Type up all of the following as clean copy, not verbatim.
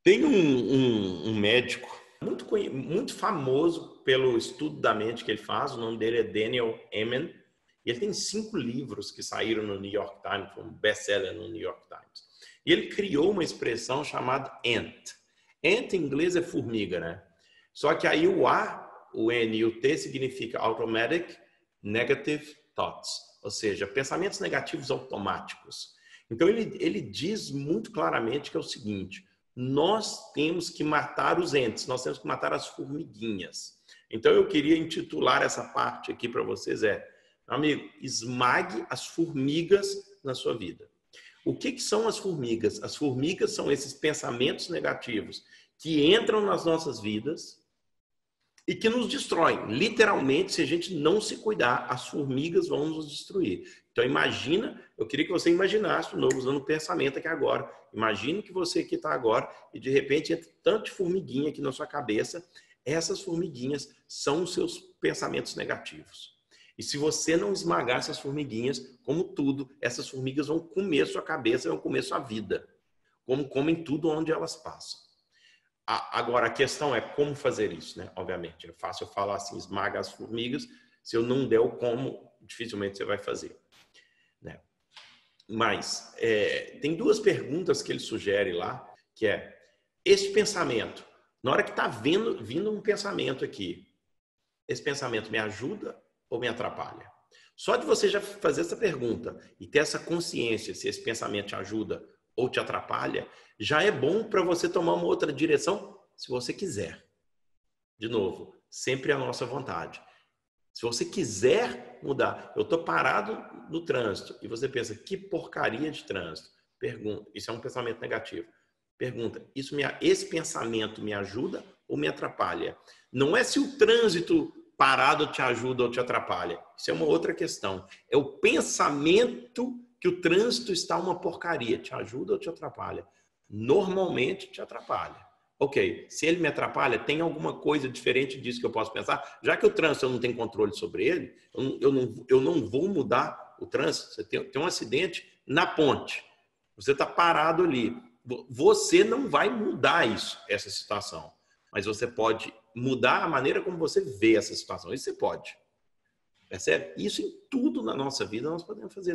Tem um médico muito famoso pelo estudo da mente que ele faz, o nome dele é Daniel Amen, e ele tem 5 livros que saíram no New York Times, foi um best-seller no New York Times. E ele criou uma expressão chamada ANT. ANT em inglês é formiga, né? Só que aí o A, o N e o T significa Automatic Negative Thoughts, ou seja, pensamentos negativos automáticos. Então ele diz muito claramente que é o seguinte: nós temos que matar os entes, nós temos que matar as formiguinhas. Então eu queria intitular essa parte aqui para vocês amigo, esmague as formigas na sua vida. O que são as formigas? As formigas são esses pensamentos negativos que entram nas nossas vidas e que nos destroem. Literalmente, se a gente não se cuidar, as formigas vão nos destruir. Então imagina, eu queria que você imaginasse, de novo, usando o pensamento aqui agora. Imagine que você aqui está agora e de repente entra tanto de formiguinha aqui na sua cabeça. Essas formiguinhas são os seus pensamentos negativos. E se você não esmagar essas formiguinhas, como tudo, essas formigas vão comer sua cabeça, vão comer sua vida. Como comem tudo onde elas passam. Agora, a questão é como fazer isso, né? Obviamente, é fácil eu falar assim, esmaga as formigas. Se eu não der o como, dificilmente você vai fazer. Né? Mas tem 2 perguntas que ele sugere lá, que é, esse pensamento, na hora que está vindo um pensamento aqui, esse pensamento me ajuda ou me atrapalha? Só de você já fazer essa pergunta e ter essa consciência se esse pensamento te ajuda ou te atrapalha, já é bom para você tomar uma outra direção, se você quiser. De novo, sempre à nossa vontade. Se você quiser mudar, eu estou parado no trânsito e você pensa, que porcaria de trânsito. Pergunta, isso é um pensamento negativo. Pergunta, esse pensamento me ajuda ou me atrapalha? Não é se o trânsito parado te ajuda ou te atrapalha. Isso é uma outra questão. É o pensamento que o trânsito está uma porcaria. Te ajuda ou te atrapalha? Normalmente te atrapalha. Ok, se ele me atrapalha, tem alguma coisa diferente disso que eu posso pensar? Já que o trânsito eu não tenho controle sobre ele, eu não vou mudar o trânsito. Você tem um acidente na ponte. Você está parado ali. Você não vai mudar essa situação. Mas você pode mudar a maneira como você vê essa situação. Isso você pode. Percebe? Isso em tudo na nossa vida nós podemos fazer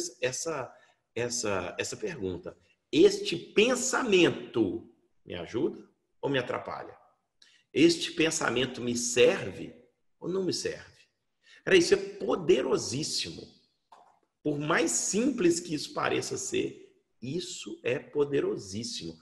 essa pergunta. Este pensamento me ajuda ou me atrapalha? Este pensamento me serve ou não me serve? Cara, isso é poderosíssimo. Por mais simples que isso pareça ser, isso é poderosíssimo.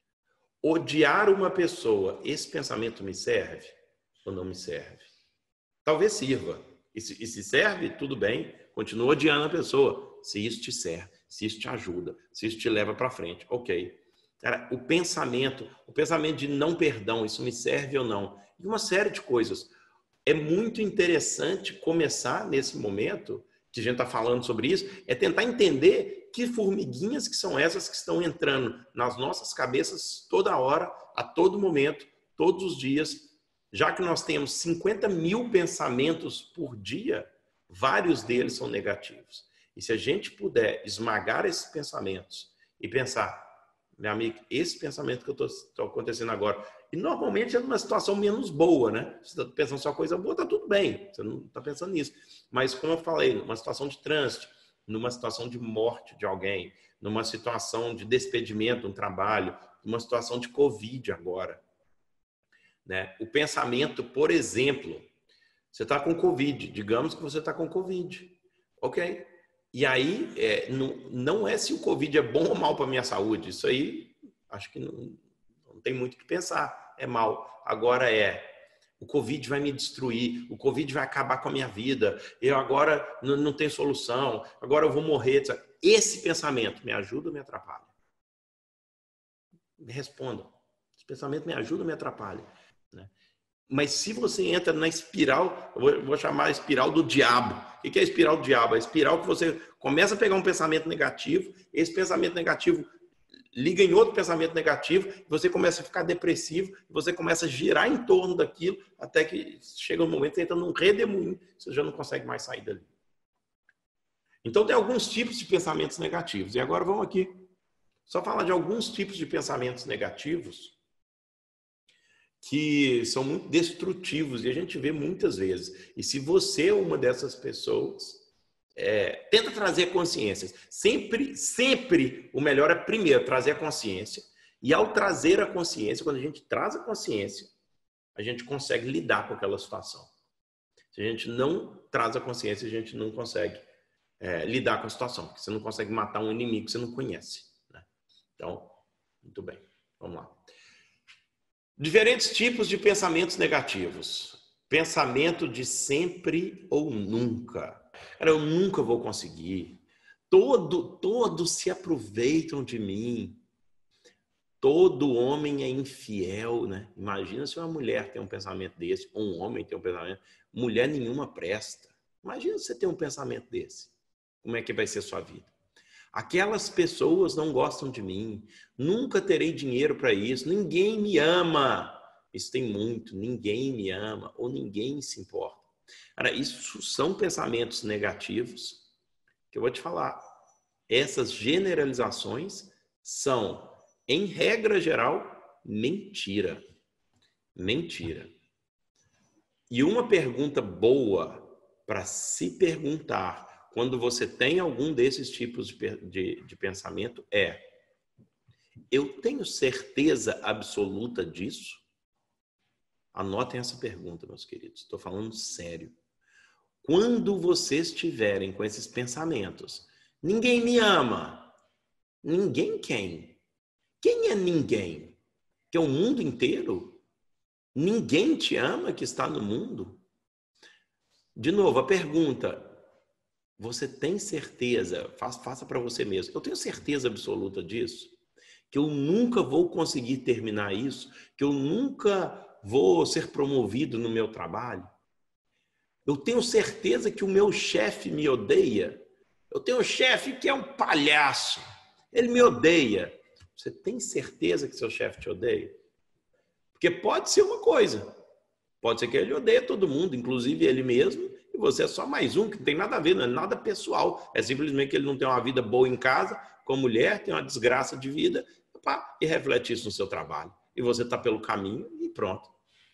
Odiar uma pessoa, esse pensamento me serve ou não me serve? Talvez sirva. E se serve, tudo bem, continua odiando a pessoa. Se isso te serve, se isso te ajuda, se isso te leva para frente, ok. Cara, o pensamento de não perdão, isso me serve ou não? E uma série de coisas. É muito interessante começar nesse momento, que a gente está falando sobre isso, é tentar entender que formiguinhas que são essas que estão entrando nas nossas cabeças toda hora, a todo momento, todos os dias. Já que nós temos 50 mil pensamentos por dia, vários deles são negativos. E se a gente puder esmagar esses pensamentos e pensar, meu amigo, esse pensamento que eu estou acontecendo agora, e normalmente é numa situação menos boa, né? Você está pensando só coisa boa, está tudo bem, você não está pensando nisso. Mas como eu falei, numa situação de trânsito, numa situação de morte de alguém, numa situação de despedimento, um trabalho, numa situação de Covid agora. Né? O pensamento, por exemplo, você está com Covid, digamos que você está com Covid, ok? E aí, não é se o Covid é bom ou mal para a minha saúde, isso aí acho que não tem muito o que pensar, é mal. Agora o Covid vai me destruir, o Covid vai acabar com a minha vida, eu agora não tenho solução, agora eu vou morrer. Esse pensamento me ajuda ou me atrapalha? Me respondam. Esse pensamento me ajuda ou me atrapalha? Né? Mas se você entra na espiral, eu vou chamar a espiral do diabo. O que é a espiral do diabo? É a espiral que você começa a pegar um pensamento negativo, esse pensamento negativo liga em outro pensamento negativo, você começa a ficar depressivo, você começa a girar em torno daquilo, até que chega um momento que você entra num redemoinho, você já não consegue mais sair dali. Então tem alguns tipos de pensamentos negativos. E agora vamos aqui só falar de alguns tipos de pensamentos negativos que são muito destrutivos e a gente vê muitas vezes. E se você é uma dessas pessoas, tenta trazer consciências. Sempre o melhor é primeiro trazer a consciência. E ao trazer a consciência, quando a gente traz a consciência, a gente consegue lidar com aquela situação. Se a gente não traz a consciência, a gente não consegue lidar com a situação, porque você não consegue matar um inimigo que você não conhece, né? Então, muito bem, vamos lá. Diferentes tipos de pensamentos negativos. Pensamento de sempre ou nunca. Cara, eu nunca vou conseguir. Todos se aproveitam de mim. Todo homem é infiel, né? Imagina se uma mulher tem um pensamento desse, ou um homem tem um pensamento. Mulher nenhuma presta. Imagina se você tem um pensamento desse. Como é que vai ser a sua vida? Aquelas pessoas não gostam de mim. Nunca terei dinheiro para isso. Ninguém me ama. Isso tem muito. Ninguém me ama ou ninguém se importa. Cara, isso são pensamentos negativos que eu vou te falar. Essas generalizações são, em regra geral, mentira. Mentira. E uma pergunta boa para se perguntar quando você tem algum desses tipos de pensamento é: eu tenho certeza absoluta disso? Anotem essa pergunta, meus queridos. Estou falando sério. Quando vocês estiverem com esses pensamentos, ninguém me ama. Ninguém quem? Quem é ninguém? Que é o mundo inteiro? Ninguém te ama que está no mundo? De novo, a pergunta: você tem certeza? Faça para você mesmo. Eu tenho certeza absoluta disso? Que eu nunca vou conseguir terminar isso? Que eu nunca vou ser promovido no meu trabalho? Eu tenho certeza que o meu chefe me odeia? Eu tenho um chefe que é um palhaço. Ele me odeia. Você tem certeza que seu chefe te odeia? Porque pode ser uma coisa. Pode ser que ele odeie todo mundo, inclusive ele mesmo, e você é só mais um, que não tem nada a ver, não é nada pessoal. É simplesmente que ele não tem uma vida boa em casa, com a mulher, tem uma desgraça de vida, e reflete isso no seu trabalho. E você está pelo caminho e pronto.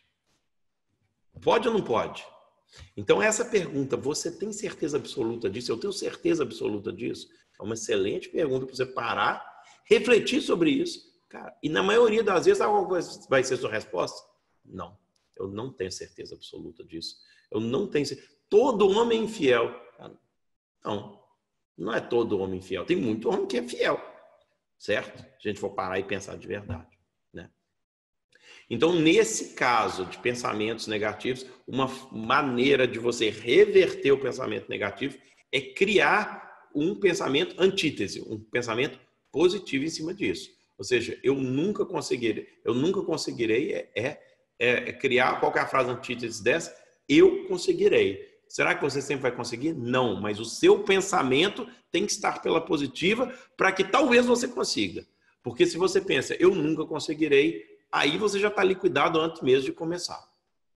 Pode ou não pode? Então, essa pergunta, você tem certeza absoluta disso? Eu tenho certeza absoluta disso? É uma excelente pergunta para você parar, refletir sobre isso. Cara, e na maioria das vezes, qual vai ser a sua resposta? Não, eu não tenho certeza absoluta disso. Eu não tenho certeza. Todo homem é infiel. Não é todo homem infiel. Tem muito homem que é fiel, certo? Se a gente for parar e pensar de verdade, né? Então, nesse caso de pensamentos negativos, uma maneira de você reverter o pensamento negativo é criar um pensamento antítese, um pensamento positivo em cima disso. Ou seja, eu nunca conseguirei criar, qual que é a frase antítese dessa? Eu conseguirei. Será que você sempre vai conseguir? Não, mas o seu pensamento tem que estar pela positiva para que talvez você consiga. Porque se você pensa, eu nunca conseguirei, aí você já está liquidado antes mesmo de começar.